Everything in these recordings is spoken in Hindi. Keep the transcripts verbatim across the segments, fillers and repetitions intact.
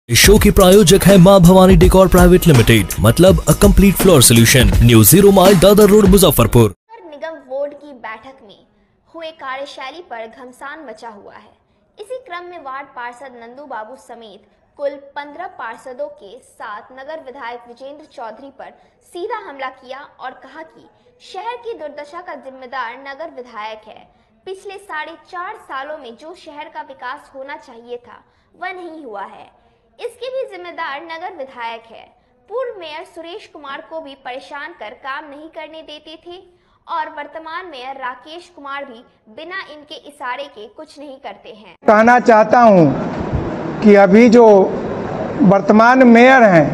इस शो के प्रायोजक है मां भवानी डेकोर प्राइवेट लिमिटेड, मतलब a complete floor solution, new zero mile Dadar road Muzaffarpur. नगर निगम बोर्ड की बैठक में हुए कार्यशैली पर घमसान मचा हुआ है। इसी क्रम में वार्ड पार्षद नंदू बाबू समेत कुल पंद्रह पार्षदों के साथ नगर विधायक विजेंद्र चौधरी पर सीधा हमला किया और कहा कि शहर की दुर्दशा का जिम्मेदार नगर विधायक है। पिछले साढ़े चार सालों में जो शहर का विकास होना चाहिए था वह नहीं हुआ है, इसके भी जिम्मेदार नगर विधायक है। पूर्व मेयर सुरेश कुमार को भी परेशान कर काम नहीं करने देते थे और वर्तमान मेयर राकेश कुमार भी बिना इनके इशारे के कुछ नहीं करते हैं। कहना चाहता हूं कि अभी जो वर्तमान मेयर हैं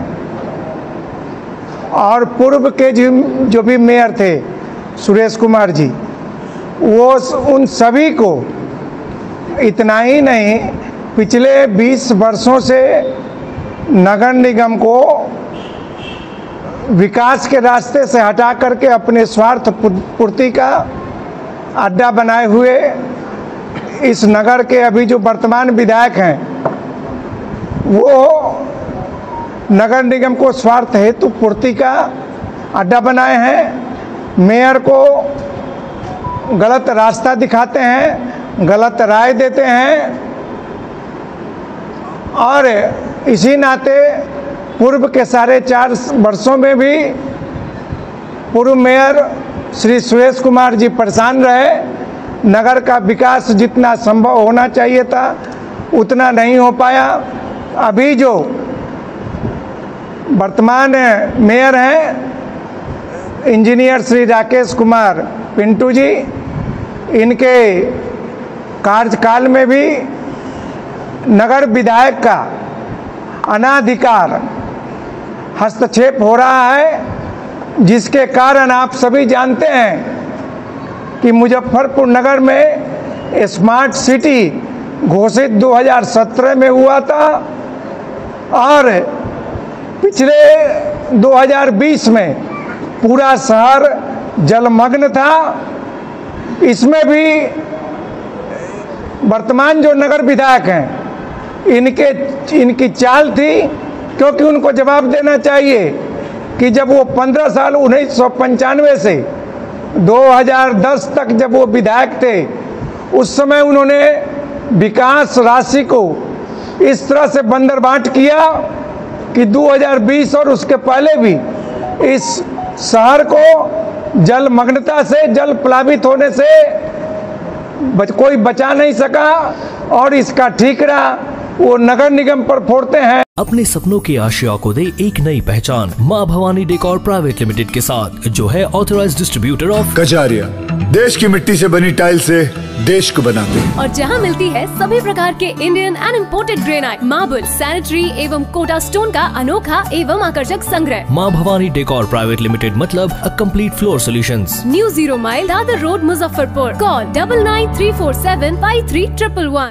और पूर्व के जो भी मेयर थे सुरेश कुमार जी, वो उन सभी को इतना ही नहीं, पिछले बीस वर्षों से नगर निगम को विकास के रास्ते से हटा करके अपने स्वार्थ पूर्ति का अड्डा बनाए हुए इस नगर के अभी जो वर्तमान विधायक हैं वो नगर निगम को स्वार्थ हेतु पूर्ति का अड्डा बनाए हैं। मेयर को गलत रास्ता दिखाते हैं, गलत राय देते हैं और इसी नाते पूर्व के साढ़े चार वर्षों में भी पूर्व मेयर श्री सुरेश कुमार जी परेशान रहे। नगर का विकास जितना संभव होना चाहिए था उतना नहीं हो पाया। अभी जो वर्तमान मेयर हैं इंजीनियर श्री राकेश कुमार पिंटू जी, इनके कार्यकाल में भी नगर विधायक का अनाधिकार हस्तक्षेप हो रहा है, जिसके कारण आप सभी जानते हैं कि मुजफ्फरपुर नगर में स्मार्ट सिटी घोषित दो हज़ार सत्रह में हुआ था और पिछले दो हज़ार बीस में पूरा शहर जलमग्न था। इसमें भी वर्तमान जो नगर विधायक हैं इनके इनकी चाल थी, क्योंकि उनको जवाब देना चाहिए कि जब वो पंद्रह साल उन्नीस सौ पंचानवे से दो हज़ार दस तक जब वो विधायक थे, उस समय उन्होंने विकास राशि को इस तरह से बंदरबाट किया कि दो हज़ार बीस और उसके पहले भी इस शहर को जलमग्नता से, जल प्लावित होने से बच, कोई बचा नहीं सका और इसका ठीकरा वो नगर निगम पर फोड़ते हैं। अपने सपनों की आशिया को दे एक नई पहचान मां भवानी डेकोर प्राइवेट लिमिटेड के साथ, जो है ऑथराइज्ड डिस्ट्रीब्यूटर ऑफ कजारिया। देश की मिट्टी से बनी टाइल से देश को बनाते हैं। और जहां मिलती है सभी प्रकार के Indian and imported granite, marble, sanitary एवं कोटा स्टोन का अनोखा एवं आकर्षक संग्रह। मां भवानी डेकोर प्राइवेट लिमिटेड, मतलब a complete floor solutions, new zero mile Dadar road Muzaffarpur. Call double nine three four seven five three triple one.